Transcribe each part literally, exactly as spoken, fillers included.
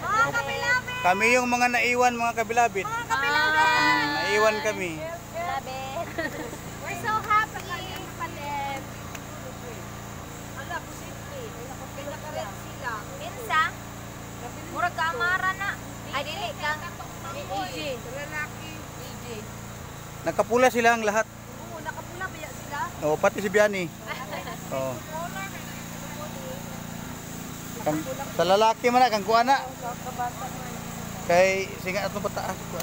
Mga kabilabid! Kami yung mga naiwan, mga kabilabid. Mga kabilabid! Hmm, naiwan kami. Kabilabid! We're so happy! Kapatid! Ala, posible. Pinakaret sila. Minsa? Murag kaamara na. Ay, dili ka. A J. Lalaki. A J. Nagkapula sila ang lahat. Oo, nakapula ba sila? O, pati si Biani. O. Kang, sa lalaki man na, kang kuha na. Kay, singa atong pataas ko.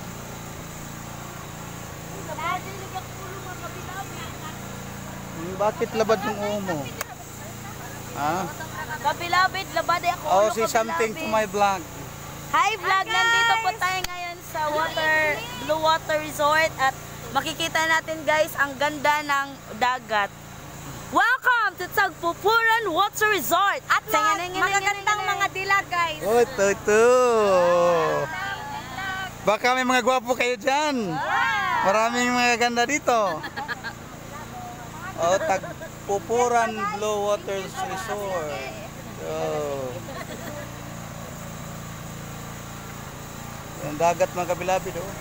Hmm, bakit labad ng uho mo? Ha? Kabilabid, labad ako. Oh, say something to my vlog. Hi vlog! Nandito po tayo ngayon sa water, Blue Water Resort at makikita natin guys ang ganda ng dagat. Welcome to Tagpupuran Water Resort! At mga magagandang mga dilag guys! Oh, ito, ito. Baka may mga gwapo kayo dyan. Maraming mga ganda dito. Oh, Tagpupuran Blue Water Resort. Oh. Yung dagat mga kabilabid, oh.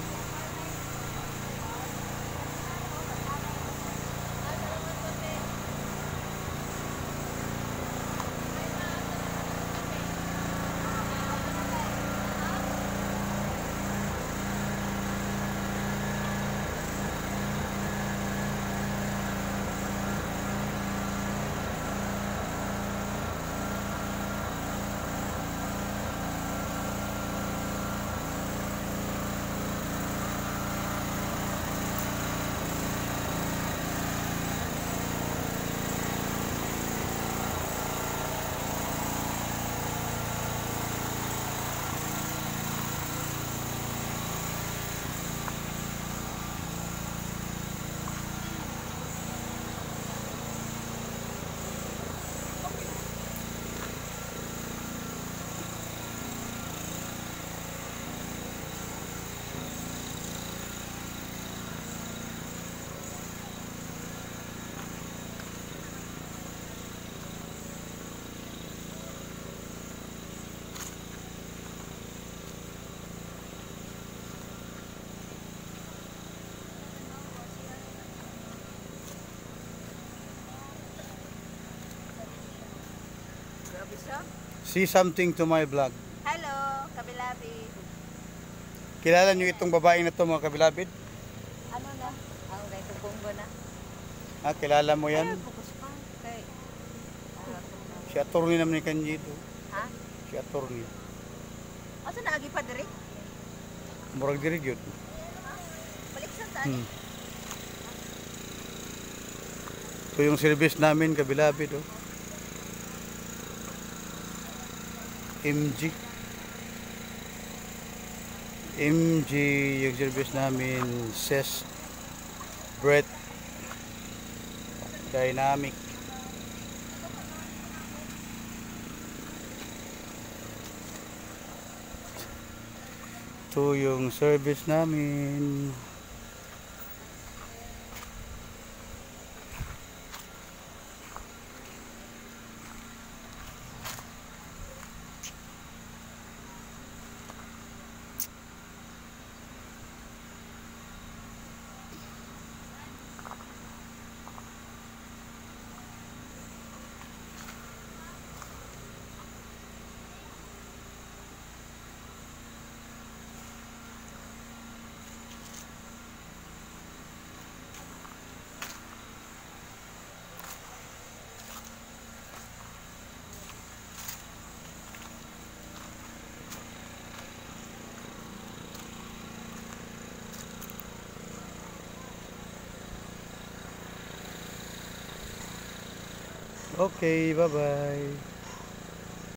See something to my vlog. Hello, kabilabid. Kilala niyo itong babae na to mga kabilabid? Ano na? Ang okay, tubonggo na. Ah, kilala mo yan? Focus pa. Okay. Si attorney naman ni Kanjito. Ha? Si attorney. Asa naagi pa diri? Murag diri gyud. Balik sa saan? Hmm. Ito yung service namin kabilabid, oh. M G M G yung service namin, S E S Breath Dynamic. Ito yung service namin. Okay, bye-bye.